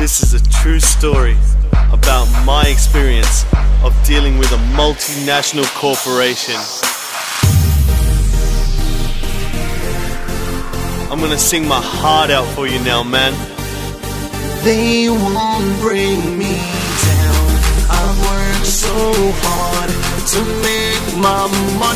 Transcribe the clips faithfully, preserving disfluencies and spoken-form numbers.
This is a true story about my experience of dealing with a multinational corporation. I'm gonna sing my heart out for you now, man. They won't bring me down. I've worked so hard to make my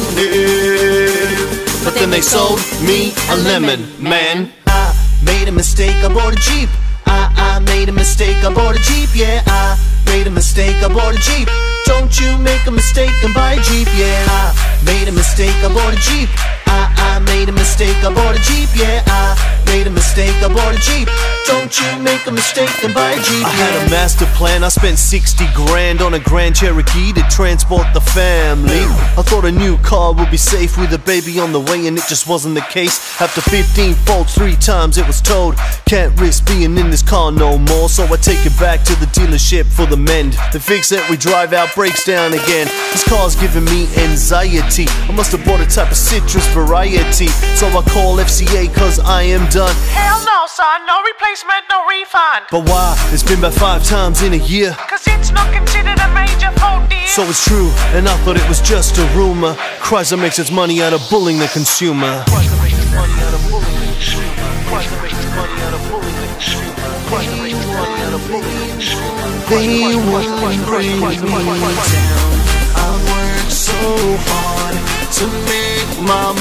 money, but then they sold me a lemon, man. I made a mistake, I bought a Jeep. I, I made a mistake, I bought a Jeep, yeah. I made a mistake, I bought a Jeep. Don't you make a mistake and buy a Jeep, yeah. I made a mistake, I bought a Jeep. I, I made a mistake, I bought a Jeep, yeah. I made a mistake, I bought a Jeep. Don't you make a mistake and buy a Jeep, I yeah. had a master plan, I spent sixty grand on a Grand Cherokee to transport the family. I thought a new car would be safe with a baby on the way, and it just wasn't the case. After fifteen faults, three times it was told, can't risk being in this car no more. So I take it back to the dealership for the mend. They fix it, we drive out, breaks down again. This car's giving me anxiety. I must have bought a type of citrus variety. So I call F C A cause I am done. Hell no, son, no replacement, no refund. But why? It's been about five times in a year. Cause it's not considered a major fault, dear. So it's true, and I thought it was just a rumor. Chrysler makes its money out of bullying the consumer. Chrysler makes its money out of bullying the consumer. Chrysler makes its money out of bullying the consumer. Chrysler makes its money out of bullying the consumer. They won't bring me down. I've worked so hard to make my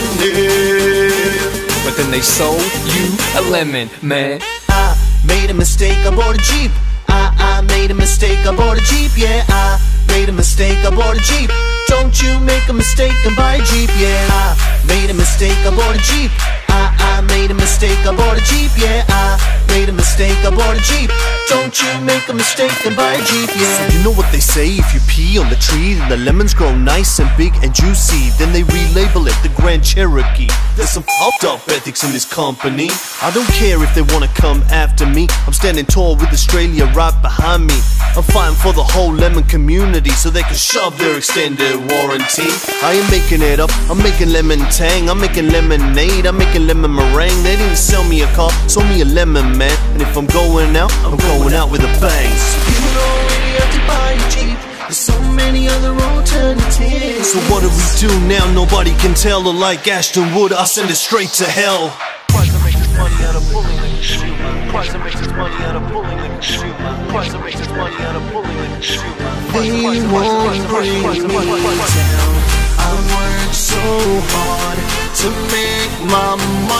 money, but then they sold you a lemon, man. I made a mistake, I bought a Jeep. I, I made a mistake, I bought a Jeep, yeah. I made a mistake, I bought a Jeep. Don't you make a mistake and buy a Jeep, yeah. I made a mistake, I bought a Jeep. I, I made a mistake, I bought a Jeep, yeah. I made a mistake, I bought a Jeep. Don't you make a mistake and buy a Jeep, yeah. So you know what they say, if you pee on the tree, then the lemons grow nice and big and juicy. Then they relabel it the Grand Cherokee. There's some fucked up ethics in this company. I don't care if they wanna come after me. I'm standing tall with Australia right behind me. I'm fighting for the whole lemon community so they can shove their extended warranty. I ain't making it up, I'm making lemon tang, I'm making lemonade, I'm making lemon meringue. They didn't sell me a car, sold me a lemon, man. And if I'm going out, I'm going out with a bang. You don't really have to buy a Jeep, there's so many other alternatives. So what do we do now? Nobody can tell. Or like Ashton Wood, I send it straight to hell. Chrysler makes its money out of bullying the consumer. Chrysler makes its money out of bullying the consumer. Chrysler makes its money out of bullying the consumer. They won't bring me down. I've worked so hard to make my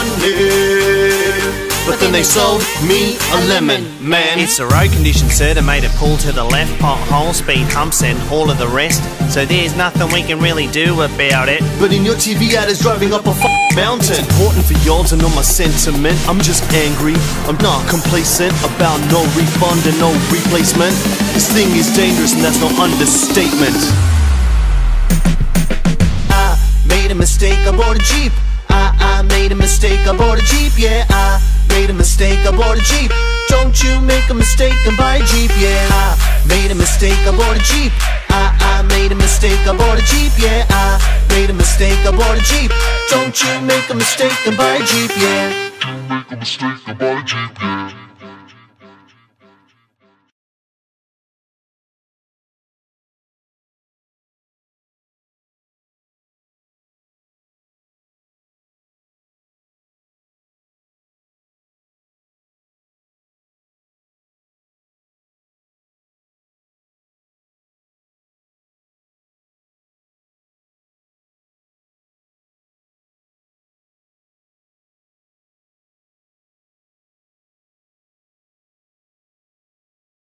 money, but then they sold me a lemon, man. It's a road condition, sir, that made it pull to the left, potholes, speed humps and all of the rest. So there's nothing we can really do about it. But in your T V ad is driving up a f***ing mountain. It's important for y'all to know my sentiment. I'm just angry, I'm not complacent about no refund and no replacement. This thing is dangerous and that's no understatement. I made a mistake, I bought a Jeep. I, I made a mistake, I bought a Jeep, yeah. I made a mistake, I bought a Jeep. Don't you make a mistake and buy a Jeep, yeah. I made a mistake, I bought a Jeep. I, I made a mistake, I bought a Jeep, yeah. I made a mistake, I bought a Jeep. Don't you make a mistake and buy a Jeep, yeah. Don't make a mistake and buy a Jeep, yeah.